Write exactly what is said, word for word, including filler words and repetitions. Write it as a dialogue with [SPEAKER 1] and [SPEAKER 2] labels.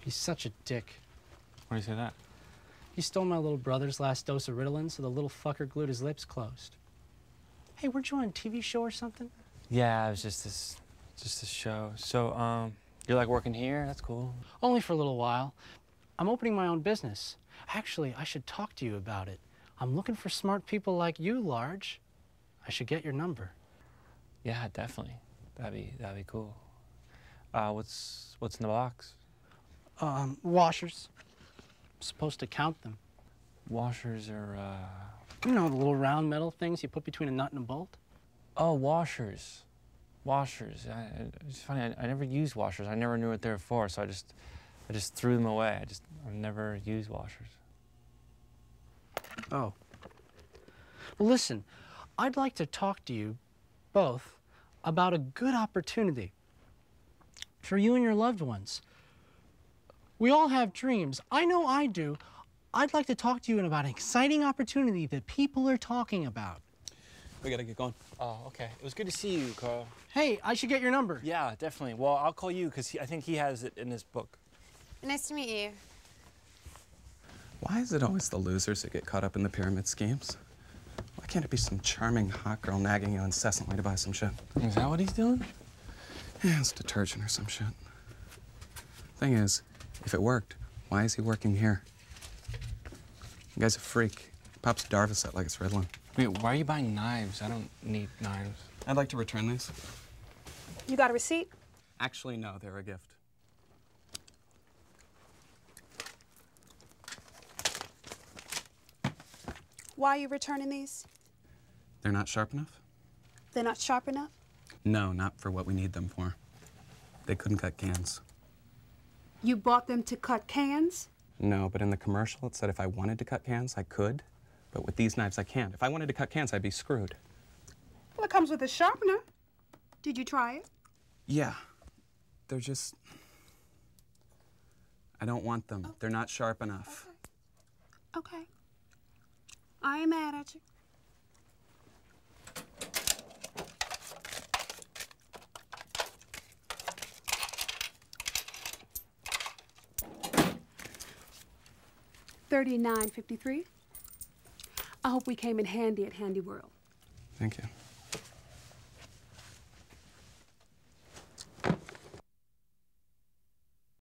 [SPEAKER 1] He's such a dick.
[SPEAKER 2] Why do you say that?
[SPEAKER 1] He stole my little brother's last dose of Ritalin, so the little fucker glued his lips closed. Hey, weren't you on a T V show or something?
[SPEAKER 2] Yeah, it was just this, just this show. So, um, you're like working here? That's cool.
[SPEAKER 1] Only for a little while. I'm opening my own business. Actually, I should talk to you about it. I'm looking for smart people like you, Large. I should get your number.
[SPEAKER 2] Yeah, definitely. That'd be, that'd be cool. Uh, what's, what's in the box?
[SPEAKER 1] Um, washers. I'm supposed to count them.
[SPEAKER 2] Washers are, uh...
[SPEAKER 1] You know, the little round metal things you put between a nut and a bolt?
[SPEAKER 2] Oh, washers. Washers. I, I, it's funny, I, I never used washers. I never knew what they were for, so I just, I just threw them away. I just, I've never used washers.
[SPEAKER 1] Oh. Well, listen, I'd like to talk to you both about a good opportunity for you and your loved ones. We all have dreams. I know I do. I'd like to talk to you about an exciting opportunity that people are talking about.
[SPEAKER 3] We gotta get going.
[SPEAKER 2] Oh, okay. It was good to see you, Carl.
[SPEAKER 1] Hey, I should get your number.
[SPEAKER 2] Yeah, definitely. Well, I'll call you because I think he has it in his book.
[SPEAKER 4] Nice to meet you.
[SPEAKER 3] Why is it always the losers that get caught up in the pyramid schemes? Why can't it be some charming hot girl nagging you incessantly to buy some shit?
[SPEAKER 2] Is that what he's doing?
[SPEAKER 3] Yeah, it's detergent or some shit. Thing is, if it worked, why is he working here? The guy's a freak. He pops Darvocet like it's Ritalin.
[SPEAKER 2] Wait, why are you buying knives? I don't need knives.
[SPEAKER 3] I'd like to return these.
[SPEAKER 4] You got a receipt?
[SPEAKER 3] Actually, no, they're a gift.
[SPEAKER 4] Why are you returning these?
[SPEAKER 3] They're not sharp enough?
[SPEAKER 4] They're not sharp enough?
[SPEAKER 3] No, not for what we need them for. They couldn't cut cans.
[SPEAKER 4] You bought them to cut cans?
[SPEAKER 3] No, but in the commercial it said if I wanted to cut cans, I could. But with these knives, I can't. If I wanted to cut cans, I'd be screwed.
[SPEAKER 4] Well, it comes with a sharpener. Did you try it?
[SPEAKER 3] Yeah. They're just... I don't want them.
[SPEAKER 4] Oh.
[SPEAKER 3] They're not sharp enough.
[SPEAKER 4] Okay. Okay. I ain't mad at you. thirty-nine fifty-three. I hope we came in handy at Handy World.
[SPEAKER 3] Thank you.